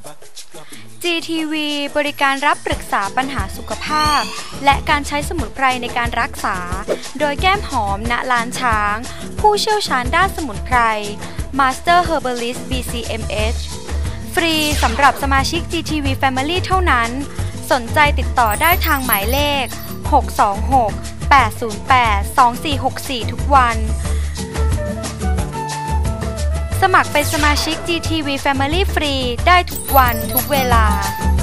GTV บริการรับปรึกษาปัญหาสุขภาพและการใช้สมุนไพรในการรักษาโดยแก้มหอมณลานช้างผู้เชี่ยวชาญด้านสมุนไพร Master Herbalist BCMH ฟรีสำหรับสมาชิก GTV Family เท่านั้นสนใจติดต่อได้ทางหมายเลข626-808-2464ทุกวันสมัครเป็นสมาชิก GTV Family ฟรีได้ทุกวันทุกเวลา